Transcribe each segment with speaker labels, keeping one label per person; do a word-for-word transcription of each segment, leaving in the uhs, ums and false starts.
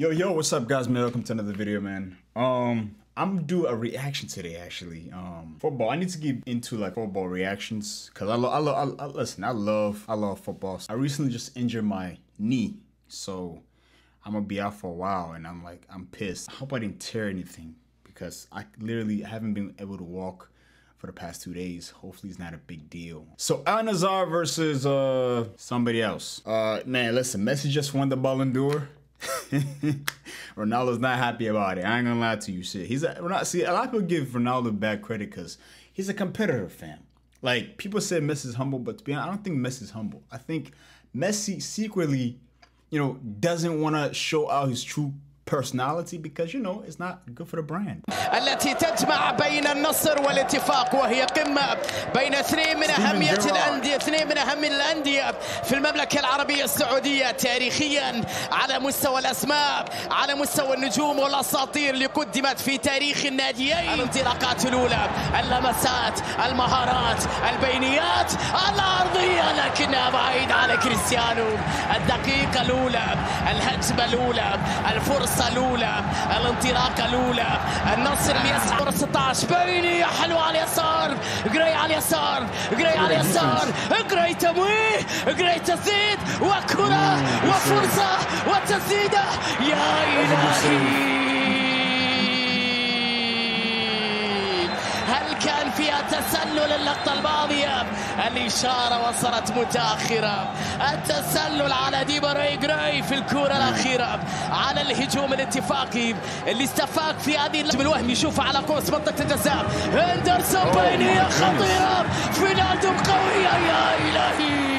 Speaker 1: Yo, yo, what's up, guys, man? Welcome to another video, man. Um, I'm gonna do a reaction today, actually. Um, football. I need to get into like football reactions because I love, I love, I, I, listen, I love, I love football. I recently just injured my knee, so I'm gonna be out for a while, and I'm like, I'm pissed. I hope I didn't tear anything because I literally haven't been able to walk for the past two days. Hopefully it's not a big deal. So Al-Nassr versus uh somebody else. Uh, man, listen, Messi just won the Ballon d'Or. Ronaldo's not happy about it. I ain't gonna lie to you, shit. He's a, Ronaldo, see, a lot of people give Ronaldo bad credit because he's a competitor, fam. Like, people say Messi's humble, but to be honest, I don't think Messi's humble. I think Messi secretly, you know, doesn't want to show out his true personality because, you know, it's not good for the brand.
Speaker 2: التي تجمع بين النصر والاتفاق، وهي قمة بين اثنين من أهمية الأندية اثنين من أهم الأندية في المملكة العربية السعودية تاريخيا، على مستوى الأسماء، على مستوى النجوم والأساطير اللي قدمت في تاريخ الناديين. الانطلاقات الأولى، اللمسات، المهارات، البينيات العرضية، لكنها بعيد على كريستيانو. الدقيقة الأولى، الهجمة الأولى، الفرصة الأولى، الانطلاقة الأولى، النصر اللي يسعى ورا ستة عشر، بيني حلوة على اليسار، جراي على اليسار، جراي على اليسار، جراي تمويه، جراي تسديد وكرة وفرصة وتسديدة، يا إلهي. هل كان فيها تسلل اللقطة الماضية؟ الإشارة وصلت متأخرة. التسلل على ديماري جراي في الكرة الأخيرة على الهجوم الاتفاقي اللي استفاق في هذه اللعبة الوهم، يشوفها على قوس منطقة الجزاء. هندرسون بينية خطيرة، فينالدو قوية، يا إلهي.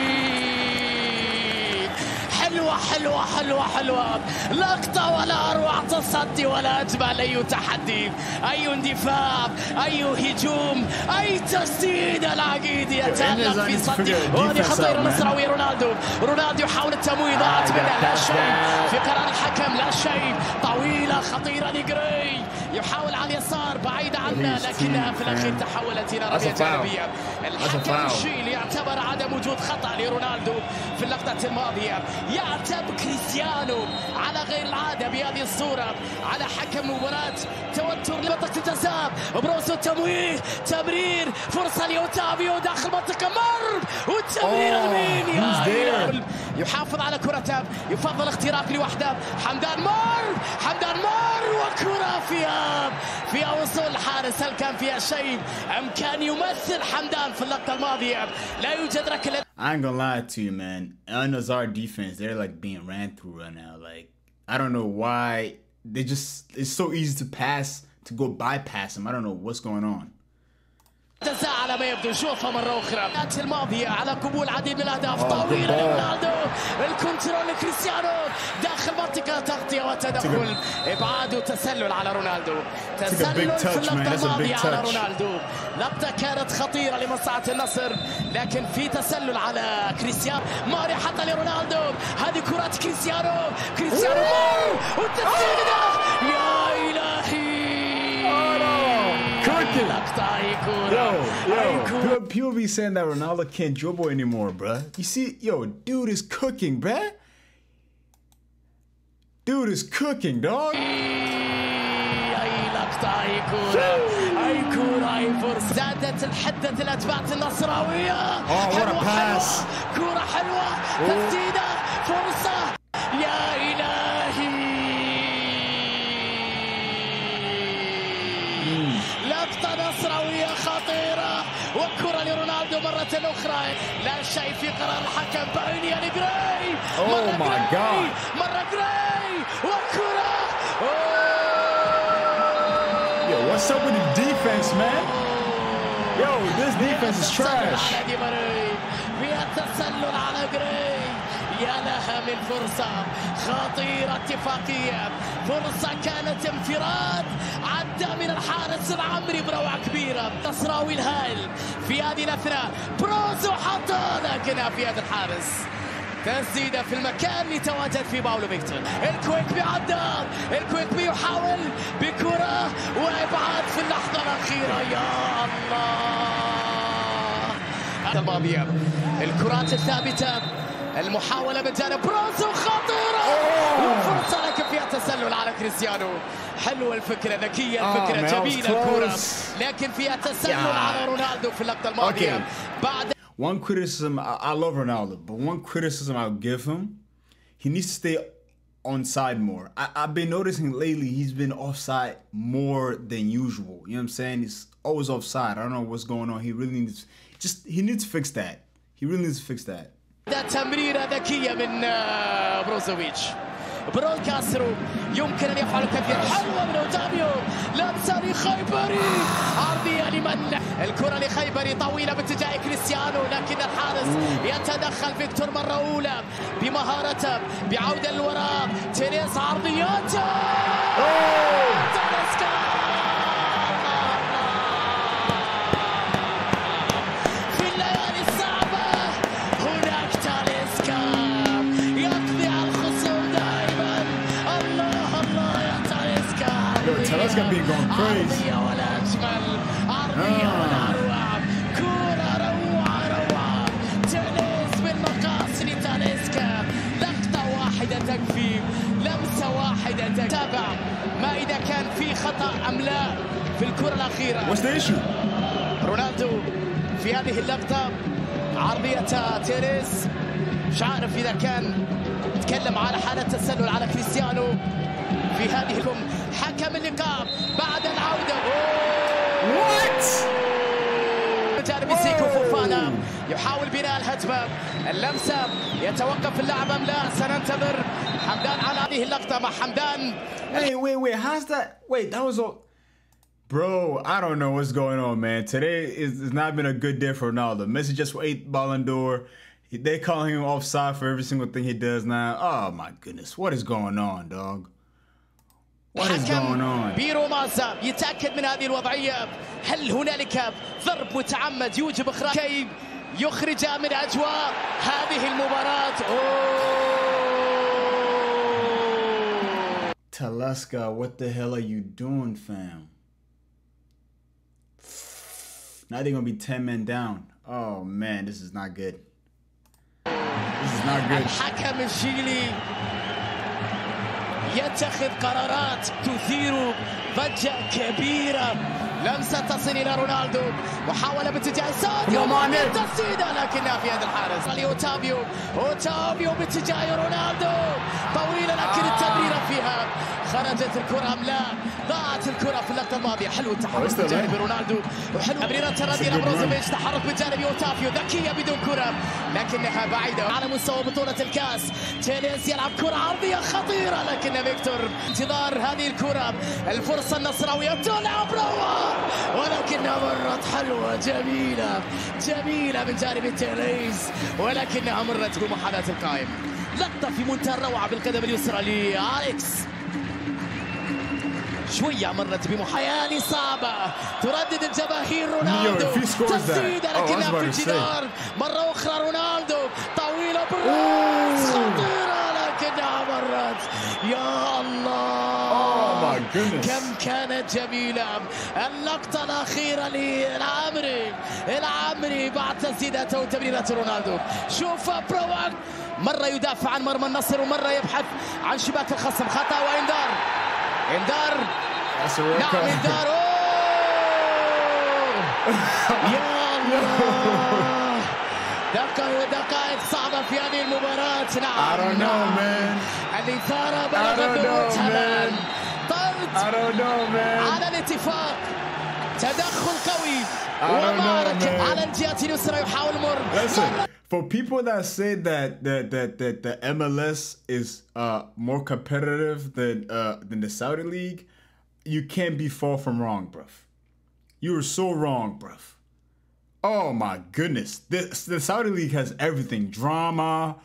Speaker 2: حلوة حلوة حلوة حلوة، لقطة ولا أروع تصدي ولا أجمل أي تحدي، أي اندفاع، أي هجوم، أي تسديد. العقيد يتألق في صدي، وهذه خطيرة نصراوية. رونالدو رونالدو يحاول التمويه، ضاعت منه، لا شيء في قرار الحكم، لا شيء. طويلة خطيرة لجراي، يحاول على اليسار بعيدة عنه، لكنها في الأخير تحولت إلى رمية جانبية. الحكم الشيل يعتبر عدم وجود خطأ لرونالدو في اللقطة الماضية. يعتب كريستيانو على غير العادة بهذه الصورة على حكم مباراة. توتر لمنطقة الجزاء، بروسو تمويه، تمرير، فرصة لأوتافيو داخل منطقة، مر والتمرير لمين؟ يا يحافظ على كرته، يفضل اختراق لوحده. حمدان مر، حمدان مر، وكرة فيها فيها وصول الحارس. هل كان فيها شيء أم كان يمثل حمدان في اللقطة الماضية؟ لا يوجد ركلة.
Speaker 1: I ain't gonna lie to you, man. Al-Nassr defense, they're like being ran through right now. Like, I don't know why. They just, it's so easy to pass, to go bypass them. I don't know what's going on.
Speaker 2: جزاء على ما يبدو، شوفها مرة أخرى. الماضية على قبول عديد من الأهداف، طويلة لرونالدو، الكنترول لكريستيانو داخل منطقة، تغطية وتدخل، إبعاد وتسلل على رونالدو. تسلل في اللقطة الماضية على رونالدو. لقطة كانت خطيرة لمصلحة النصر، لكن في تسلل على كريستيانو. ماري حتى لرونالدو، هذه كرة كريستيانو، كريستيانو مار والتسديدة، يا إلهي.
Speaker 1: Yo, yo, people be saying that Ronaldo can't dribble anymore, bruh. You see, yo, dude is cooking, bruh. Dude is cooking, dog.
Speaker 2: أي لقطة، أي كورة، أي كورة، أي فرصة. زادت الحدة الأتباع النصراوية.
Speaker 1: Oh, what a pass.
Speaker 2: كورة حلوة، تسديدة، فرصة، يا إلهي. لقطة نصراوية خطيرة، وكرة لرونالدو مرة أخرى، لا شيء في قرار الحكم. بينية لجراي،
Speaker 1: Oh my God.
Speaker 2: مرة جراي، وكرة.
Speaker 1: Yo, what's up with the defense, man? Yo, this defense is trash.
Speaker 2: فيها تسلل على جراي، يا لها من فرصة خطيرة اتفاقية. فرصة كانت انفراد، عدى من الحارس العمري بروعة كبيرة. نصراوي الهائل في هذه الأثناء، بروزو حطها، لكنها في يد الحارس. تسديدة في المكان اللي تواجد فيه باولو فيكتور. الكويك بيعدى، الكويك بيحاول بكرة وإبعاد في اللحظة الأخيرة، يا الله. الماضية، الكرات الثابتة، المحاولة من جانب بروزو خطيرة، وفرصة لكن فيها تسلل على كريستيانو. حلوة الفكرة، ذكية الفكرة،
Speaker 1: oh,
Speaker 2: جميلة الكرة، لكن فيها تسلل yeah. على رونالدو في اللقطة الماضية.
Speaker 1: okay. بعد one criticism, I, I love Ronaldo, but one criticism I'll give him, he needs to stay onside more. I, I've been noticing lately he's been offside more than usual. You know what I'm saying? He's always offside. I don't know what's going on. He really needs, just he needs to fix that. He really needs to fix that.
Speaker 2: تمريرة ذكية من بروزوفيتش. برون كاسرو يمكن أن يفعل كثير. حلوة من أوتافيو، لمسة لخيبري، عرضية لمن؟ الكرة لخيبري طويلة باتجاه كريستيانو، لكن الحارس يتدخل. فيكتور مرة أولى بمهارته بعودة للوراء. تيريز عرضياته.
Speaker 1: Talisca being going crazy.
Speaker 2: كرة روعة روعة. تيريز بالمقاس لتاليسكا. لقطة واحدة تكفي، لمسة واحدة تكفي. تابع ما إذا كان في خطأ أم لا في الكرة الأخيرة.
Speaker 1: What's the issue?
Speaker 2: رونالدو في هذه اللقطة عرضية تيريز، مش عارف إذا كان تكلم على حالة تسلل على كريستيانو في هذه الكم. حكم اللقاء بعد العودة.
Speaker 1: What؟
Speaker 2: جانب سيكو فوفانا يحاول بناء الهجمة. اللمسة يتوقف اللاعب أم لا؟ سننتظر. حمدان على هذه اللقطة مع حمدان.
Speaker 1: Wait, wait, wait. How's that? Wait, that was all. Bro, I don't know what's going on, man. Today is, is not been a good day for Ronaldo. Messi just ate Ballon d'Or. They calling him offside for every single thing he does now. Oh my goodness, what is going on, dog? What is going on?
Speaker 2: بيرو مازا يتأكد من هذه الوضعية. هل هنالك ضرب متعمد يوجب إخراج كي يخرج من أجواء هذه المباراة؟
Speaker 1: Talisca, what the hell are you doing, fam? Now they're gonna be ten men down. Oh man, this is not good. This is not good.
Speaker 2: الحكم الشيلي يتخذ قرارات تثير ضجة كبيرة. لمسة تصل إلى رونالدو، محاولة باتجاه ساديو ماني، تسديدة لكنها في يد الحارس. أوتافيو، أوتافيو باتجاه رونالدو، طويلة لكن التمريرة فيها. خرجت الكرة أم لا؟ ضاعت الكرة في اللقطة الماضية. حلو التحرك من جانب رونالدو، وحلو تمريرة الردي إلى بروزوفيتش. تحرك من جانب أوتافيو، ذكية بدون كرة لكنها بعيدة على مستوى بطولة الكاس. تيريز يلعب كرة عرضية خطيرة لكن فيكتور انتظار هذه الكرة. الفرصة النصراوية تلعب روعة ولكنها مرت. حلوة جميلة جميلة من جانب تيريز ولكنها مرت بمحاذاة القائم. لقطة في منتهى الروعة بالقدم اليسرى لأليكس. شوية مرت بمحاياة صعبة تردد الجماهير. رونالدو تسديدة لكنها في الجدار. مرة أخرى رونالدو طويلة بالراس خطيرة لكنها مرت. يا الله كم كانت جميلة اللقطة الأخيرة للعمري. العمري بعد تسديدته وتمريرة رونالدو. شوف بروك مرة يدافع عن مرمى النصر ومرة يبحث عن شباك الخصم. خطأ وإنذار. إنذار. نعم إنذار. يا الله دقائق دقائق صعبة في هذه المباراة. نعم
Speaker 1: I don't know man.
Speaker 2: الإثارة بلغت ذروتها. طرد على الاتفاق. تدخل قوي ومعركة على الجهة اليسرى يحاول مر.
Speaker 1: For people that say that that that, that the M L S is uh, more competitive than uh, than the Saudi League, you can't be far from wrong, bruv. You are so wrong, bruv. Oh my goodness, this the Saudi League has everything. Drama.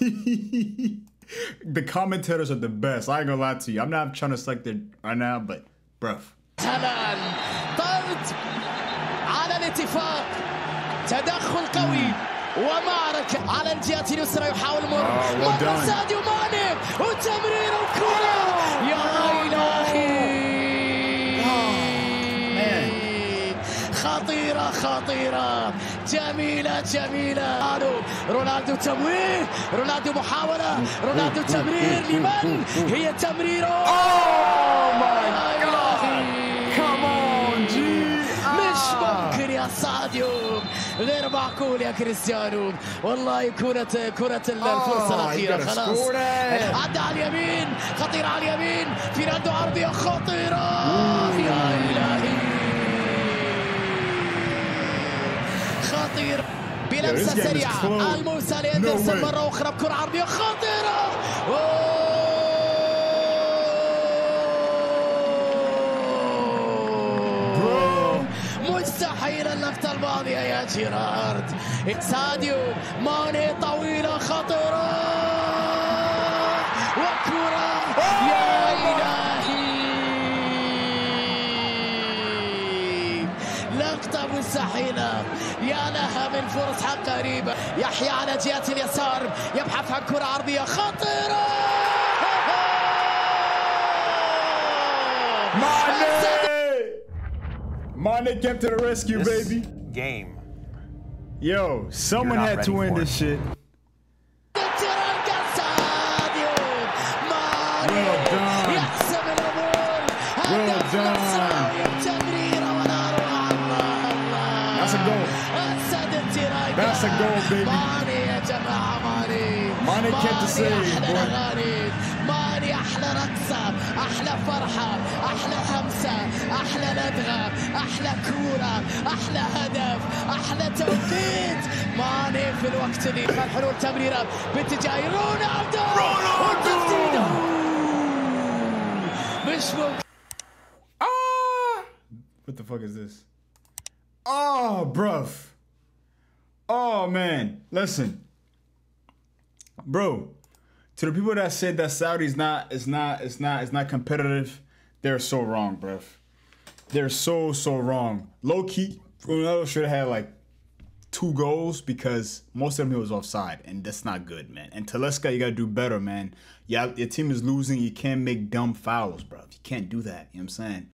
Speaker 1: The commentators are the best. I ain't gonna lie to you. I'm not trying to select it right now, but bruv.
Speaker 2: طرد على الاتفاق. تدخل قوي ومعركة على الجهة اليسرى يحاول مر. مرة ساديو ماني وتمرير الكرة. يا إلهي خطيرة خطيرة جميلة جميلة. رونالدو تمويه، رونالدو محاولة، رونالدو تمرير لمن؟ هي تمريره.
Speaker 1: اوه ماي جاد، كمان جي.
Speaker 2: مش ممكن يا ساديو، غير معقول يا كريستيانو. والله كرة كرة الفرصة الأخيرة خلاص. عدى على اليمين، خطيرة على اليمين، فيرندو عرضية خطيرة. يا إلهي خطير بلمسة سريعة. الموسى لأندرسون مرة أخرى بكرة عرضية خطيرة. مستحيل اللقطة الماضية يا جيرارد. ساديو ماني طويلة خطيرة وكرة. يا إلهي لقطة مستحيلة، يا لها من فرص حق قريبة. يحيى على جهة اليسار يبحث عن كرة عرضية خطيرة.
Speaker 1: Mane came to the rescue,
Speaker 3: this
Speaker 1: baby.
Speaker 3: Game.
Speaker 1: Yo, someone had to win this shit. Well done. Well done. That's a goal. That's a goal, baby. Mane kept the save, boy.
Speaker 2: ماني أحلى رقصة، أحلى فرحة، أحلى همسة، أحلى لدغة، أحلى كورة، أحلى هدف، أحلى توقيت. ماني في الوقت اللي كان حلول تمريرة باتجاه رونالدو. رونالدو مش ممكن.
Speaker 1: Ah! What the fuck is this? Oh, bruv. Oh, man. Listen. Bro. To the people that said that Saudi's not, it's not, it's not, it's not competitive, they're so wrong, bruv. They're so, so wrong. Low key, Ronaldo should have had like two goals because most of them he was offside, and that's not good, man. And Talisca, you gotta do better, man. Yeah, your team is losing. You can't make dumb fouls, bruv. You can't do that. You know what I'm saying?